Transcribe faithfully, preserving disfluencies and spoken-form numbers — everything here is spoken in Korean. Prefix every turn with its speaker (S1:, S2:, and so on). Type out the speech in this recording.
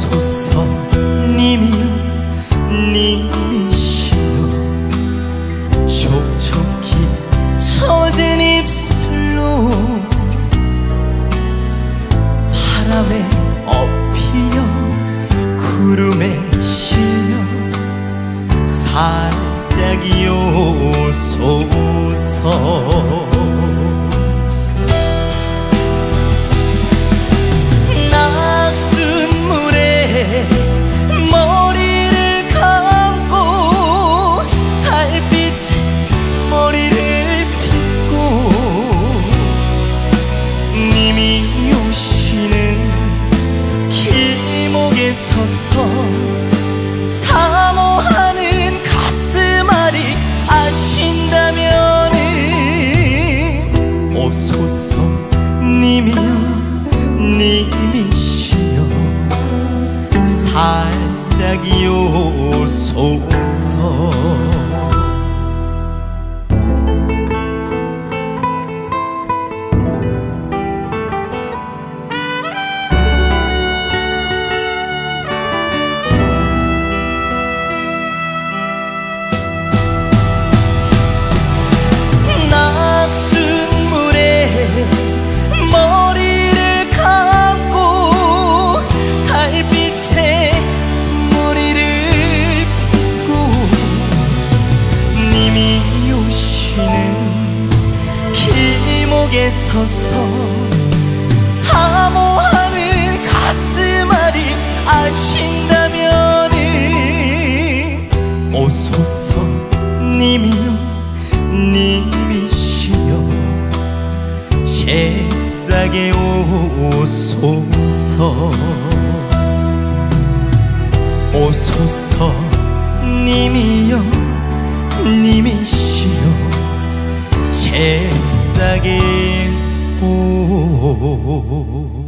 S1: 오소서 님이여 님이시여 촉촉히 젖은 입술로 바람에 엎이여 구름에 실려 살짝이 오소서. 서서 사모하는 가슴앓이 아신다면은 오소서 님이여 님이시여 살짝이 오소서. 머리를 감고 달빛에 머리를 빗고 님이 오시는 길목에 서서 사모하는 가슴앓이 아신다면은 오소서 님이여 님이시여 잽싸게 오소서. 오소서 님이여 님이시여 잽싸게 오